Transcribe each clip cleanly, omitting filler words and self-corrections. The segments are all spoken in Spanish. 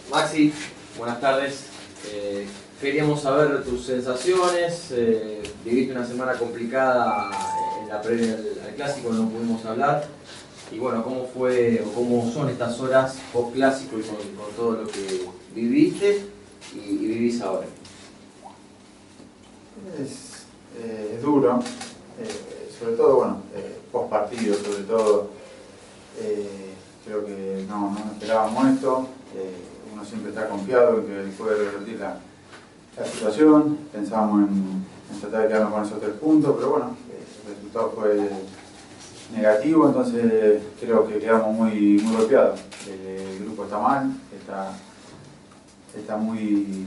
Maxi, buenas tardes. Queríamos saber tus sensaciones. Viviste una semana complicada en la previa al clásico, no pudimos hablar. Y bueno, ¿cómo fue o cómo son estas horas post clásico y con todo lo que viviste y vivís ahora? Es duro, sobre todo, bueno, post partido, sobre todo. Creo que no esperábamos esto. Uno siempre está confiado en que puede revertir la situación. Pensábamos en tratar de quedarnos con esos 3 puntos, pero bueno, el resultado fue negativo, entonces creo que quedamos muy golpeados. El grupo está mal, está muy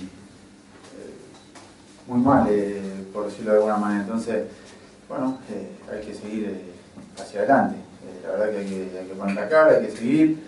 mal, por decirlo de alguna manera. Entonces, bueno, hay que seguir hacia adelante. La verdad que hay que poner la cara, hay que seguir.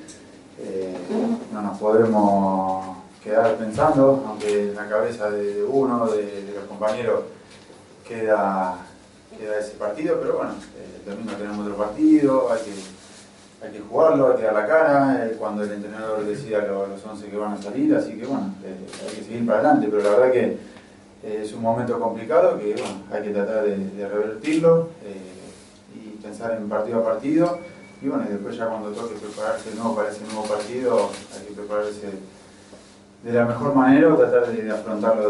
No nos podemos quedar pensando, aunque en la cabeza de uno, de los compañeros, queda ese partido, pero bueno, el domingo tenemos otro partido, hay que jugarlo, hay que dar la cara, cuando el entrenador decida los 11 que van a salir, así que bueno, hay que seguir para adelante, pero la verdad que es un momento complicado que bueno, hay que tratar de revertirlo y pensar en partido a partido, y bueno, y después ya cuando toque prepararse para ese nuevo partido, hay que prepararse de la mejor manera o tratar de afrontarlo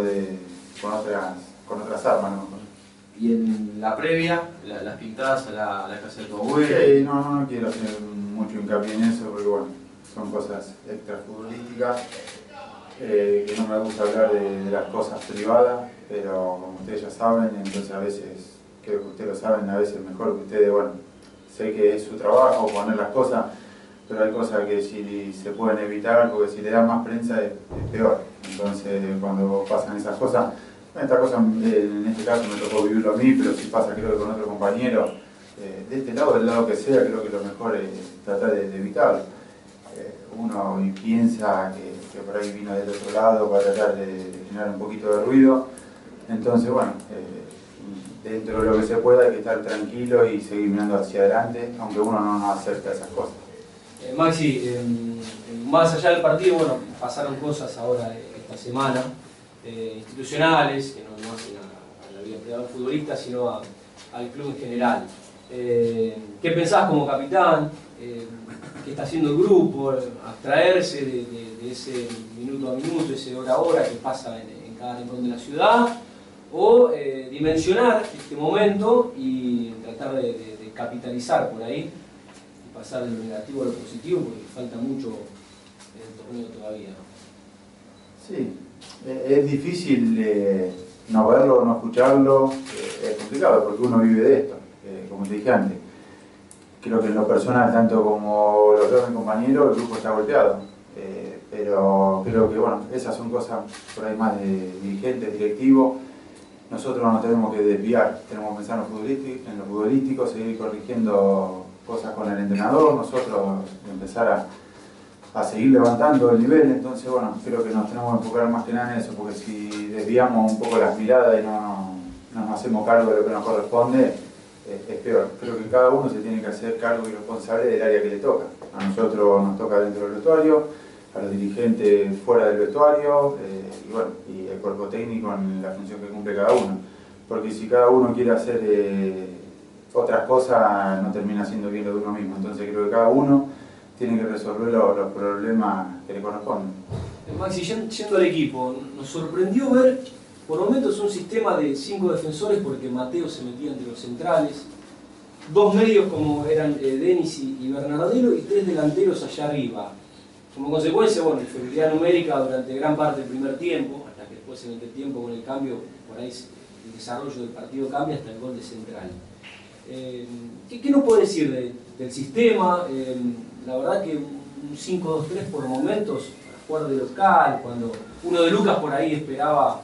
con otras armas, ¿no? Y en la previa, las pintadas a la casa de tu abuelo. Sí, no quiero hacer mucho hincapié en eso porque bueno, son cosas extrafutbolísticas, que no me gusta hablar de las cosas privadas, pero como ustedes ya saben, entonces a veces, creo que ustedes lo saben, a veces mejor que ustedes, bueno, sé que es su trabajo poner las cosas, pero hay cosas que si se pueden evitar, porque si le dan más prensa es peor. Entonces cuando pasan esas cosas, esta cosa en este caso me tocó vivirlo a mí, pero si pasa creo que con otro compañero, de este lado, del lado que sea, creo que lo mejor es tratar de evitarlo. Uno piensa que por ahí vino del otro lado para tratar de generar un poquito de ruido, entonces bueno, dentro de lo que se pueda hay que estar tranquilo y seguir mirando hacia adelante, aunque uno no acepta esas cosas. Maxi, más allá del partido, bueno, pasaron cosas ahora esta semana, institucionales, que no hacen a la vida privada del futbolista, sino al club en general. ¿Qué pensás como capitán? ¿Qué está haciendo el grupo? ¿Abstraerse de ese minuto a minuto, ese hora a hora que pasa en cada rincón de la ciudad? ¿O dimensionar este momento y tratar de capitalizar por ahí y pasar de lo negativo a lo positivo, porque falta mucho en el torneo todavía? Sí, es difícil no verlo, no escucharlo, es complicado porque uno vive de esto, como te dije antes. Creo que en lo personal, tanto como los dos mis compañeros, el grupo está golpeado, pero creo que bueno, esas son cosas por ahí más de dirigentes, directivos. Nosotros nos tenemos que desviar, tenemos que pensar en lo futbolístico, seguir corrigiendo cosas con el entrenador, nosotros empezar a seguir levantando el nivel. Entonces bueno, creo que nos tenemos que enfocar más que nada en eso, porque si desviamos un poco las miradas y no nos hacemos cargo de lo que nos corresponde, es peor. Creo que cada uno se tiene que hacer cargo y responsable del área que le toca. A nosotros nos toca dentro del vestuario, a los dirigentes fuera del vestuario, y bueno, y el cuerpo técnico en la función que cumple cada uno. Porque si cada uno quiere hacer otras cosas, no termina haciendo bien lo de uno mismo. Entonces creo que cada uno tiene que resolver los problemas que le corresponden. Maxi, yendo al equipo, nos sorprendió ver por momentos un sistema de 5 defensores, porque Mateo se metía entre los centrales, 2 medios como eran Denis y Bernardelo, y 3 delanteros allá arriba. Como consecuencia, bueno, inferioridad numérica durante gran parte del primer tiempo, hasta que después en el tiempo con el cambio, por ahí el desarrollo del partido cambia hasta el gol de Central. ¿Qué nos puede decir del sistema? La verdad que un 5-2-3 por momentos, para jugar de local, cuando uno de Lucas por ahí esperaba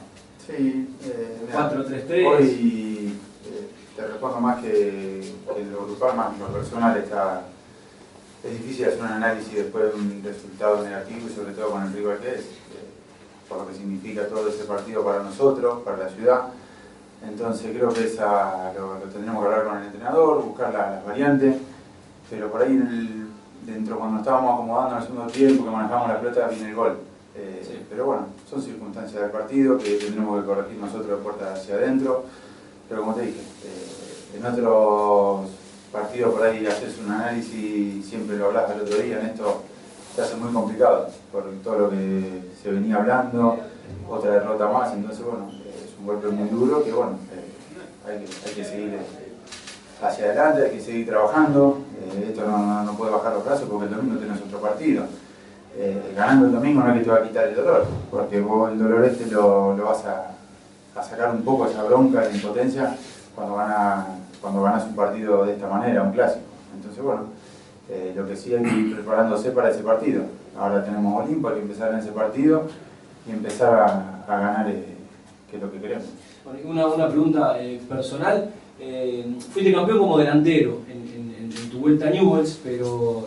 4-3-3. Hoy te respondo más que lo grupal, más lo personal. Es difícil hacer un análisis después de un resultado negativo y sobre todo con el rival que es, por lo que significa todo ese partido para nosotros, para la ciudad. Entonces creo que lo tendremos que hablar con el entrenador, buscar las variantes, pero por ahí dentro cuando estábamos acomodando en el segundo tiempo, que manejamos la pelota, viene el gol. Sí. Pero bueno, son circunstancias del partido que tendremos que corregir nosotros de puertas hacia adentro. Pero como te dije, en otros partidos por ahí haces un análisis, siempre lo hablas el otro día, en esto se hace muy complicado por todo lo que se venía hablando, otra derrota más, entonces bueno, es un golpe muy duro que bueno, hay que seguir hacia adelante, hay que seguir trabajando, esto no puede bajar los brazos porque el domingo tenés otro partido. Ganando el domingo no es que te va a quitar el dolor, porque vos el dolor este lo vas a sacar un poco esa bronca de impotencia cuando ganas un partido de esta manera, un clásico. Entonces bueno, lo que sí hay que ir preparándose para ese partido. Ahora tenemos Olimpo, hay que empezar en ese partido y empezar a ganar, que es lo que queremos. Una pregunta personal. Fuiste campeón como delantero en tu vuelta a Newell's, pero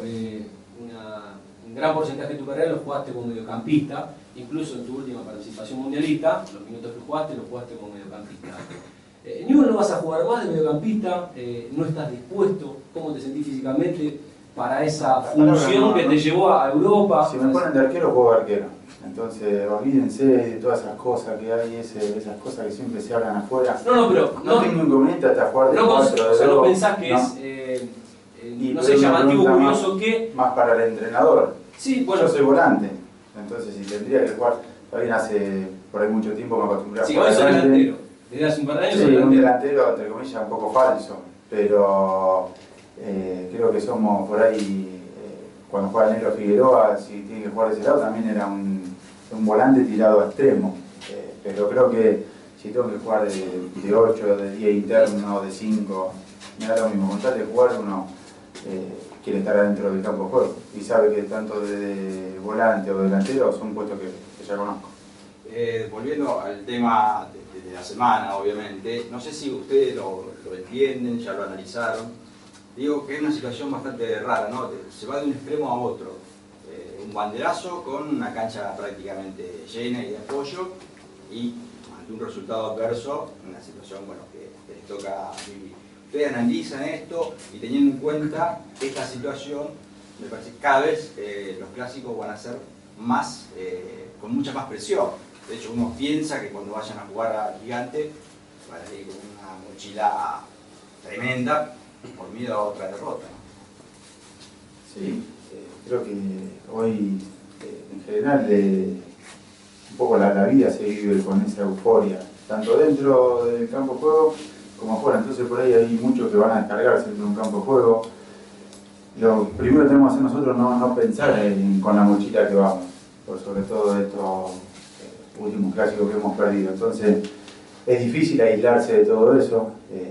un gran porcentaje de tu carrera lo jugaste como mediocampista, incluso en tu última participación mundialista, los minutos que jugaste los jugaste como mediocampista. En Newell's no vas a jugar más de mediocampista, no estás dispuesto, ¿cómo te sentís físicamente para esa función que te llevó a Europa? Si me ponen de arquero, juego de arquero. Entonces, olvídense de todas esas cosas que hay, esas cosas que siempre se hablan afuera. Pero no tengo inconveniente hasta jugar de 4 o sea, ¿no pensás que es, no sé, llamativo, curioso que... Más para el entrenador. Sí, bueno. Yo soy volante, entonces si tendría que jugar, todavía hace por ahí mucho tiempo me acostumbré a jugar. Sí, hoy sos delantero. Desde hace un par de años. Sí, un delantero, entre comillas, un poco falso, pero creo que somos por ahí, cuando juega Negro Figueroa, si tiene que jugar de ese lado, también era un volante tirado a extremo, pero creo que si tengo que jugar de 8, de 10 interno, de 5, me da lo mismo, con tal de jugar uno quiere estar adentro del campo de juego y sabe que tanto de volante o delantero son puestos que ya conozco. Volviendo al tema de la semana, obviamente, no sé si ustedes lo entienden, ya lo analizaron. Digo que es una situación bastante rara, ¿no? Se va de un extremo a otro. Un banderazo con una cancha prácticamente llena y de apoyo y ante un resultado adverso, una situación bueno, que les toca vivir. Ustedes analizan esto y teniendo en cuenta esta situación, me parece que cada vez los clásicos van a ser más, con mucha más presión. De hecho, uno piensa que cuando vayan a jugar al Gigante van a ir con una mochila tremenda por miedo a otra derrota, ¿no? Sí, creo que hoy en general un poco la vida se vive con esa euforia, tanto dentro del campo de juego como afuera. Entonces por ahí hay muchos que van a descargarse dentro de un campo de juego. Lo primero que tenemos que hacer nosotros no pensar con la mochila que vamos, por sobre todo de estos últimos clásicos que hemos perdido. Entonces es difícil aislarse de todo eso,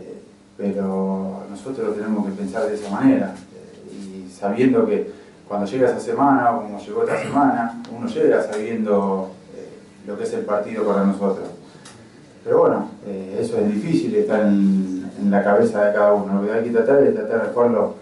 pero nosotros tenemos que pensar de esa manera y sabiendo que cuando llega esa semana o como llegó esta semana, uno llega sabiendo lo que es el partido para nosotros. Pero bueno, eso es difícil, está en la cabeza de cada uno. Lo que hay que tratar es tratar de jugarlo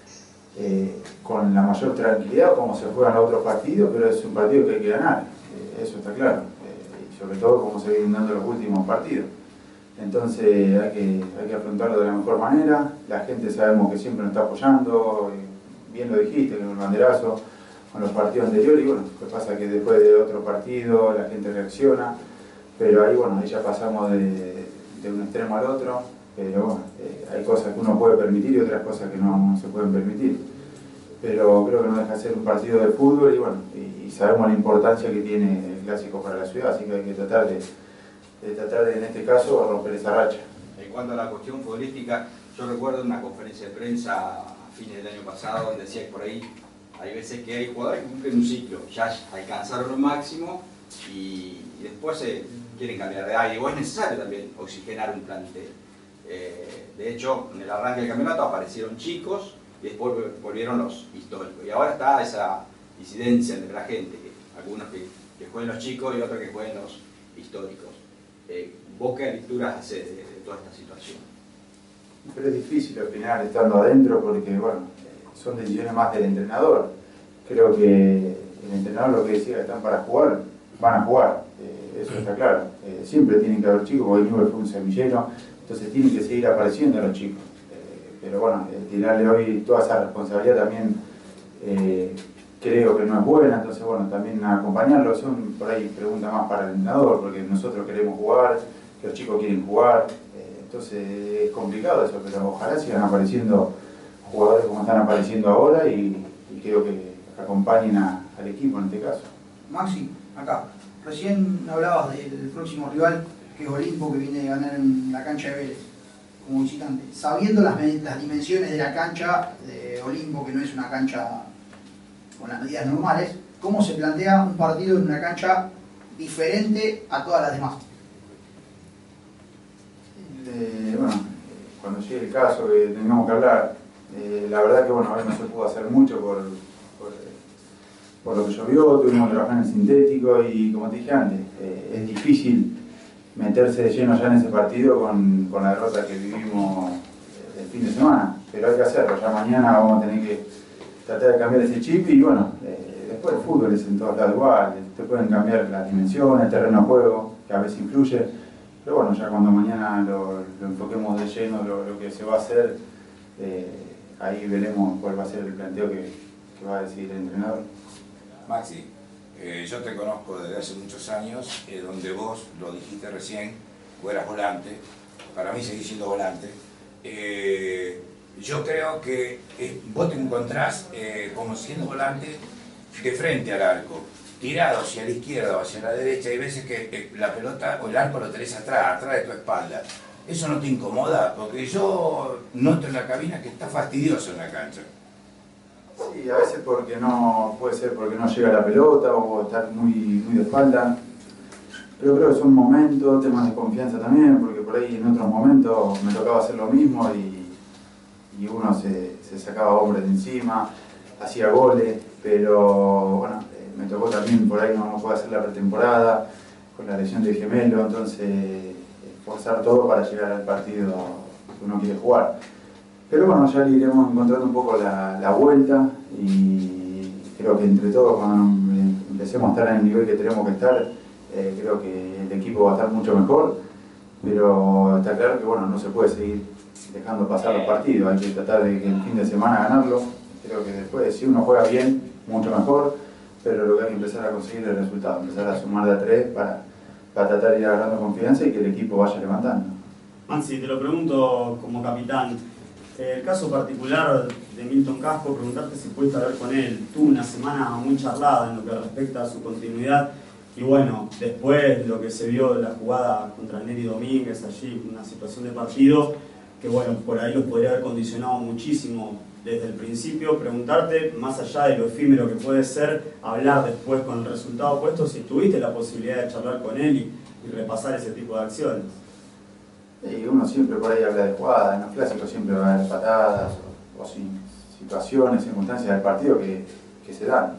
con la mayor tranquilidad, como se juegan los otros partidos, pero es un partido que hay que ganar, eso está claro. Y sobre todo como se vienen dando los últimos partidos. Entonces hay que afrontarlo de la mejor manera. La gente sabemos que siempre nos está apoyando, bien lo dijiste, con el banderazo, con los partidos anteriores, y bueno, lo que pasa es que después de otro partido la gente reacciona, pero ahí bueno, ahí ya pasamos de un extremo al otro, pero bueno, hay cosas que uno puede permitir y otras cosas que no se pueden permitir. Pero creo que no deja de ser un partido de fútbol y bueno, y sabemos la importancia que tiene el clásico para la ciudad, así que hay que tratar de en este caso romper esa racha. En cuanto a la cuestión futbolística, yo recuerdo una conferencia de prensa a fines del año pasado donde decía que por ahí hay veces que hay jugadores que cumplen un ciclo, ya alcanzaron lo máximo y después quieren cambiar de aire, o es necesario también oxigenar un plantel. De hecho, en el arranque del campeonato aparecieron chicos y después volvieron los históricos. Y ahora está esa disidencia entre la gente, algunos que jueguen los chicos y otros que jueguen los históricos. ¿Vos qué lecturas haces de toda esta situación? Pero es difícil opinar estando adentro porque, bueno, son decisiones más del entrenador. Creo que el entrenador lo que decía que están para jugar, van a jugar, eso está claro. Siempre tienen que haber chicos, porque Newell's fue un semillero, entonces tienen que seguir apareciendo los chicos. Pero bueno, tirarle hoy toda esa responsabilidad también creo que no es buena, entonces bueno, también acompañarlo son por ahí preguntas más para el entrenador, porque nosotros queremos jugar, que los chicos quieren jugar, entonces es complicado eso, pero ojalá sigan apareciendo jugadores como están apareciendo ahora y creo que acompañen al equipo en este caso. Maxi, acá, recién hablabas del próximo rival, que es Olimpo, que viene a ganar en la cancha de Vélez como visitante. Sabiendo las dimensiones de la cancha de Olimpo, que no es una cancha con las medidas normales, ¿cómo se plantea un partido en una cancha diferente a todas las demás? Bueno, cuando llegue el caso que tengamos que hablar, la verdad que bueno, hoy no se pudo hacer mucho por lo que llovió, tuvimos que trabajar en el sintético y como te dije antes, es difícil meterse de lleno ya en ese partido con la derrota que vivimos el fin de semana, pero hay que hacerlo, ya mañana vamos a tener que tratar de cambiar ese chip y bueno, después el fútbol es en todos lados igual, te pueden cambiar las dimensiones, el terreno de juego, que a veces influye, pero bueno, ya cuando mañana lo enfoquemos de lleno lo que se va a hacer, ahí veremos cuál va a ser el planteo que va a decidir el entrenador. Maxi, yo te conozco desde hace muchos años, donde vos, lo dijiste recién, vos eras volante, para mí seguís siendo volante. Yo creo que vos te encontrás como siendo volante de frente al arco, tirado hacia la izquierda o hacia la derecha, hay veces que la pelota o el arco lo tenés atrás de tu espalda. ¿Eso no te incomoda? Porque yo noto en la cabina que está fastidioso en la cancha. Sí, a veces porque no, puede ser porque no llega la pelota o estar muy de espalda. Pero creo que son momentos, temas de confianza también, porque por ahí en otros momentos me tocaba hacer lo mismo y uno se sacaba hombres de encima, hacía goles, pero bueno, me tocó también por ahí no pude hacer la pretemporada con la lesión del gemelo, entonces forzar todo para llegar al partido que uno quiere jugar. Pero bueno, ya le iremos encontrando un poco la vuelta y creo que entre todos cuando empecemos a estar en el nivel que tenemos que estar, creo que el equipo va a estar mucho mejor, pero está claro que bueno, no se puede seguir dejando pasar los partidos, hay que tratar de que el fin de semana ganarlo. Creo que después, si uno juega bien, mucho mejor, pero lo que hay que empezar a conseguir es el resultado, empezar a sumar de a 3 para tratar de ir agarrando confianza y que el equipo vaya levantando. Maxi, te lo pregunto como capitán. El caso particular de Milton Casco, preguntarte si pudiste hablar con él. Tuvo una semana muy charlada en lo que respecta a su continuidad y bueno, después lo que se vio de la jugada contra Neri Domínguez allí, una situación de partido que bueno, por ahí los podría haber condicionado muchísimo desde el principio. Preguntarte, más allá de lo efímero que puede ser, hablar después con el resultado puesto, si tuviste la posibilidad de charlar con él y repasar ese tipo de acciones. Y uno siempre por ahí habla de jugadas, en los clásicos siempre va a haber patadas o situaciones, circunstancias del partido que se dan.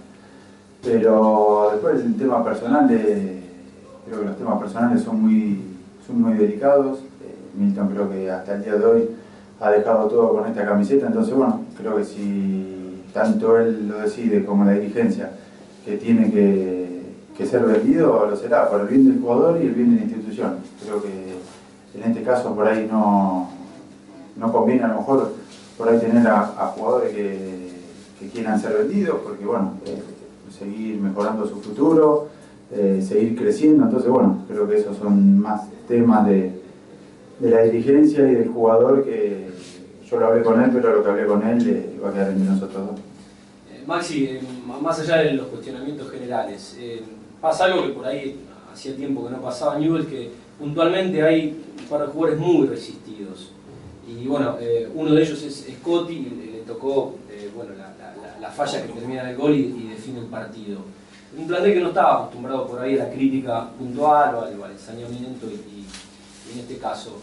Pero después el tema personal, creo que los temas personales son muy delicados. Milton creo que hasta el día de hoy ha dejado todo con esta camiseta, entonces bueno, creo que si tanto él lo decide como la dirigencia que tiene que ser vendido, lo será, por el bien del jugador y el bien de la institución. Creo que en este caso por ahí no conviene a lo mejor por ahí tener a jugadores que quieran ser vendidos, porque bueno, seguir mejorando su futuro, seguir creciendo, entonces bueno, creo que esos son más temas de la dirigencia y del jugador que yo lo hablé con él, pero lo que hablé con él va a quedar entre nosotros dos. Maxi, más allá de los cuestionamientos generales, pasa algo que por ahí hacía tiempo que no pasaba en Newell's, que puntualmente hay un par de jugadores muy resistidos. Y bueno, uno de ellos es Scotty, y le tocó bueno, la falla que termina en el gol y define el partido. Un plantel que no estaba acostumbrado por ahí a la crítica puntual o al ensañamiento y en este caso.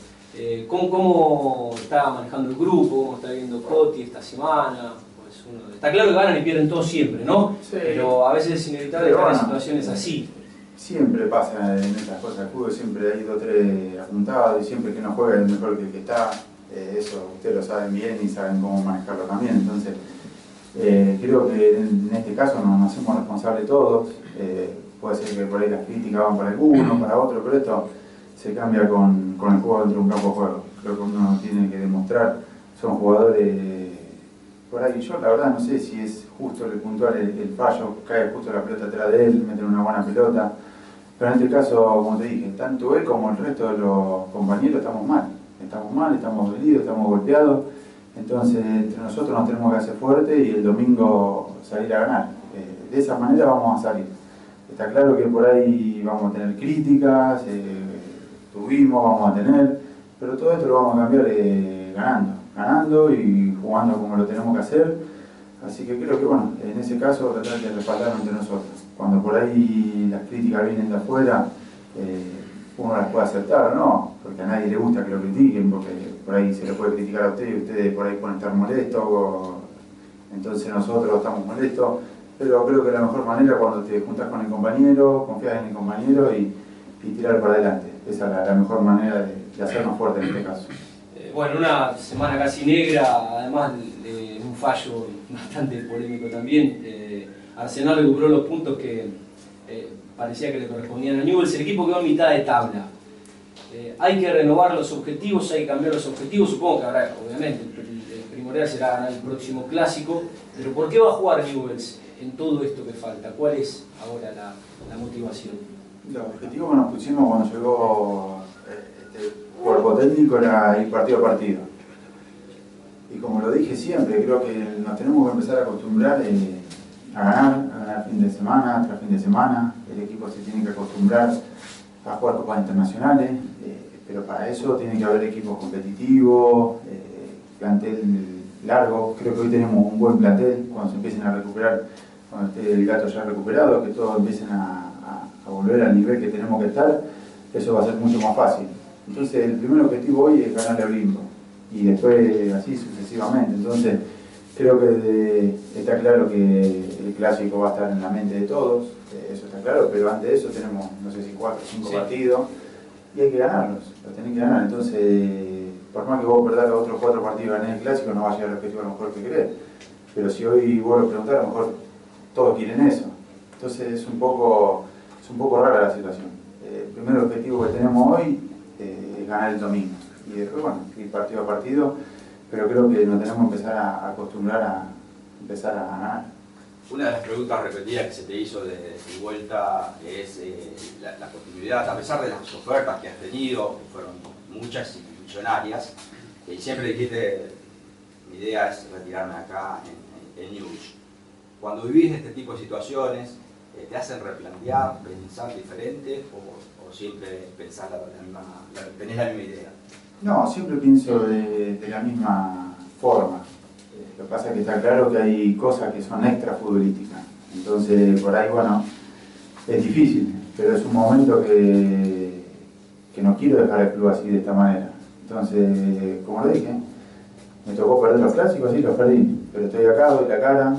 ¿Cómo está manejando el grupo? ¿Cómo está viendo Coti esta semana? Pues está claro que ganan y pierden todos siempre, ¿no? Sí. Pero a veces es inevitable estar en situaciones así. Siempre pasa en estas cosas del fútbol, siempre hay 2 o 3 apuntados y siempre que no juega es mejor que el que está. Eso ustedes lo saben bien y saben cómo manejarlo también. Entonces, creo que en este caso nos hacemos responsables todos. Puede ser que por ahí las críticas van para alguno, para otro, pero esto se cambia con el juego dentro de un campo de juego. Creo que uno tiene que demostrar, son jugadores por ahí yo la verdad no sé si es justo el puntual el fallo, cae justo la pelota atrás de él, meten una buena pelota, pero en este caso, como te dije, tanto él como el resto de los compañeros estamos mal, estamos dolidos, estamos golpeados, entonces entre nosotros nos tenemos que hacer fuerte y el domingo salir a ganar. De esa manera vamos a salir. Está claro que por ahí vamos a tener críticas, vamos a tener, pero todo esto lo vamos a cambiar ganando y jugando como lo tenemos que hacer. Así que creo que bueno, en ese caso tratar de respaldarnos entre nosotros. Cuando por ahí las críticas vienen de afuera, uno las puede aceptar o no, porque a nadie le gusta que lo critiquen, porque por ahí se le puede criticar a usted y ustedes por ahí pueden estar molestos, entonces nosotros estamos molestos, pero creo que la mejor manera es cuando te juntas con el compañero, confías en el compañero y tirar para adelante. Esa es la mejor manera de hacernos fuertes en este caso. Bueno, una semana casi negra, además de un fallo bastante polémico también. Arsenal recuperó los puntos que parecía que le correspondían a Newell's. El equipo quedó a mitad de tabla. Hay que renovar los objetivos, hay que cambiar los objetivos. Supongo que habrá, obviamente, el primordial será ganar el próximo clásico. Pero ¿por qué va a jugar Newell's en todo esto que falta? ¿Cuál es ahora la motivación? Los objetivos que nos pusimos cuando llegó este cuerpo técnico era ir partido a partido. Y como lo dije siempre, creo que nos tenemos que empezar a acostumbrar a ganar fin de semana tras fin de semana. El equipo se tiene que acostumbrar a jugar copas internacionales, pero para eso tiene que haber equipos competitivos, plantel largo. Creo que hoy tenemos un buen plantel. Cuando se empiecen a recuperar, cuando esté el Gato ya recuperado, que todos empiecen a volver al nivel que tenemos que estar, eso va a ser mucho más fácil. Entonces el primer objetivo hoy es ganarle a Olimpo y después así sucesivamente. Entonces creo que está claro que el clásico va a estar en la mente de todos, eso está claro, pero antes de eso tenemos, no sé si 4 o 5 partidos y hay que ganarlos, los tenés que ganar. Entonces, por más que vos perdás los otros 4 partidos y ganés el clásico, no va a llegar al objetivo a lo mejor que querés. Pero si hoy vos lo preguntás, a lo mejor todos quieren eso. Entonces es un poco rara la situación. El primer objetivo que tenemos hoy es ganar el domingo. Y después, bueno, ir partido a partido, pero creo que nos tenemos que empezar a acostumbrar a empezar a ganar. Una de las preguntas repetidas que se te hizo de vuelta es la continuidad, a pesar de las ofertas que has tenido, que fueron muchas y millonarias, y siempre dijiste, mi idea es retirarme acá en Newell's. Cuando vivís este tipo de situaciones, ¿te hacen replantear, pensar diferente o siempre pensar tenés la misma idea? No, siempre pienso de la misma forma. Lo que pasa es que está claro que hay cosas que son extra futbolísticas. Entonces, por ahí, bueno, es difícil, pero es un momento que no quiero dejar el club así de esta manera. Entonces, como le dije, me tocó perder los clásicos, sí, los perdí, pero estoy acá, doy la cara,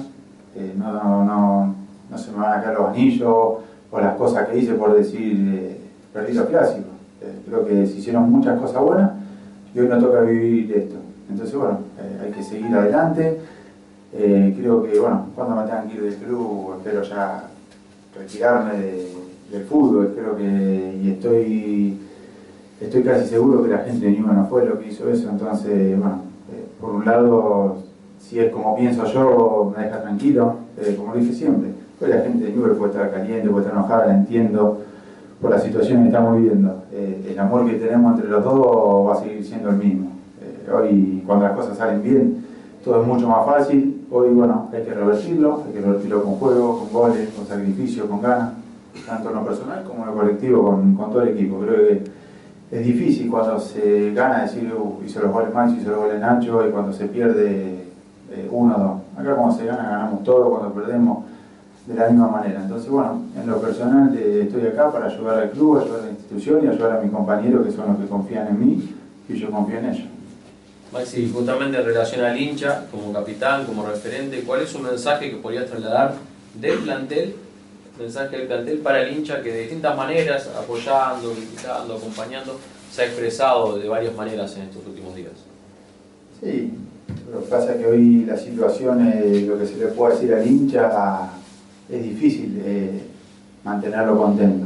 no se me van a caer los anillos o las cosas que hice por decir perdí los clásicos. Creo que se hicieron muchas cosas buenas y hoy nos toca vivir esto. Entonces, bueno, hay que seguir adelante. Creo que, bueno, cuando me tengan que ir del club, espero ya retirarme del fútbol. Creo que, y estoy casi seguro que la gente de Newell's no fue lo que hizo eso. Entonces, bueno, por un lado, si es como pienso yo, me deja tranquilo, como lo dije siempre. Pues la gente de Newell's puede estar caliente, puede estar enojada, la entiendo por la situación que estamos viviendo. El amor que tenemos entre los dos va a seguir siendo el mismo. Hoy, cuando las cosas salen bien, todo es mucho más fácil. Hoy, bueno, hay que revertirlo con juego, con goles, con sacrificio, con ganas, tanto en lo personal como en lo colectivo, con todo el equipo. Creo que es difícil cuando se gana decir, hizo los goles Maxi, hizo los goles Nacho, y cuando se pierde 1 o 2. Acá cuando se gana, ganamos todo, cuando perdemos, de la misma manera. Entonces, bueno, en lo personal estoy acá para ayudar al club, ayudar a la institución y ayudar a mis compañeros que son los que confían en mí y yo confío en ellos. Maxi, justamente en relación al hincha, como capitán, como referente, ¿cuál es un mensaje que podrías trasladar del plantel, para el hincha que de distintas maneras, apoyando, criticando, acompañando, se ha expresado de varias maneras en estos últimos días? Sí, lo que pasa es que hoy la situación, lo que se le puede decir al hincha, es difícil mantenerlo contento,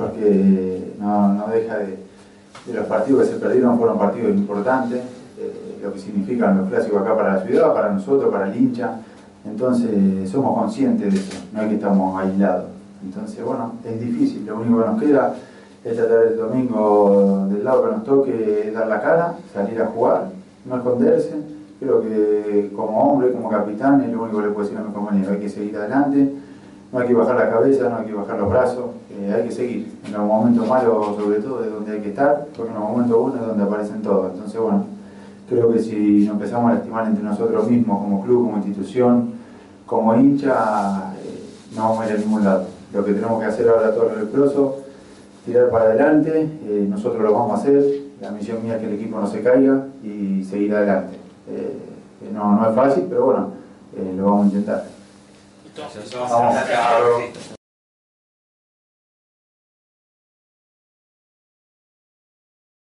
porque no deja de los partidos que se perdieron, fueron partidos importantes, lo que significan los clásicos acá para la ciudad, para nosotros, para el hincha. Entonces somos conscientes de eso, no es que estamos aislados. Entonces, bueno, es difícil, lo único que nos queda es tratar el domingo del lado que nos toque, es dar la cara, salir a jugar, no esconderse. Creo que como hombre, como capitán, es lo único que le puedo decir a mi compañero, hay que seguir adelante, no hay que bajar la cabeza, no hay que bajar los brazos, hay que seguir. En los momentos malos, sobre todo, es donde hay que estar, porque en los momentos buenos es donde aparecen todos. Entonces, bueno, creo que si nos empezamos a lastimar entre nosotros mismos, como club, como institución, como hincha, no vamos a ir a ningún lado. Lo que tenemos que hacer ahora todos los leprosos, tirar para adelante, nosotros lo vamos a hacer, la misión mía es que el equipo no se caiga y seguir adelante. No es fácil, pero bueno, lo vamos a intentar. Entonces, vamos a